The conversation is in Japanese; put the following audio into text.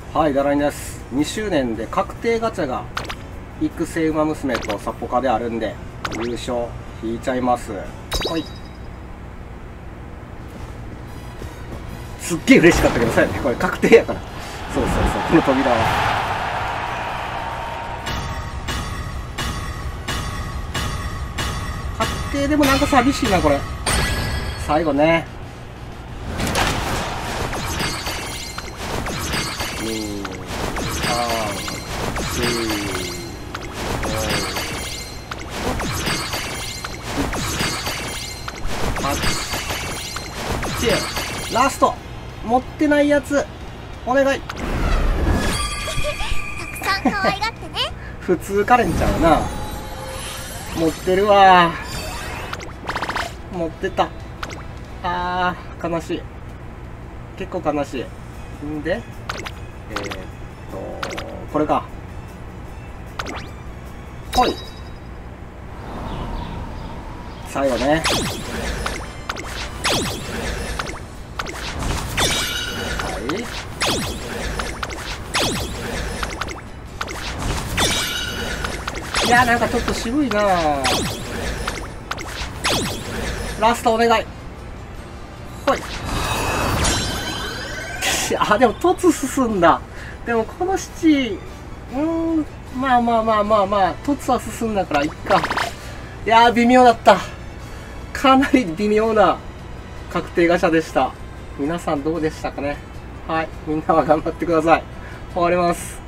はい、ダライです。2周年で確定ガチャが育成馬娘とサポカであるんで、優勝引いちゃいます。はい。すっげえ嬉しかったけど、そうやね。これ確定やから。そうそうそう、この扉は。確定でもなんか寂しいな、これ。最後ね。ラスト持ってないやつお願い。 たくさん可愛がってね。 普通カレンちゃうな。持ってるわ。持ってた。あー悲しい。結構悲しい。んでこれか。ほい。最後ね。いや、なんかちょっと渋いな。ラストお願い。ほい。あ、でも凸進んだ。でもこの七、まあ凸は進んだからいっか。いやー、微妙だった。かなり微妙な確定ガチャでした。皆さんどうでしたかね。はい、みんなは頑張ってください。終わります。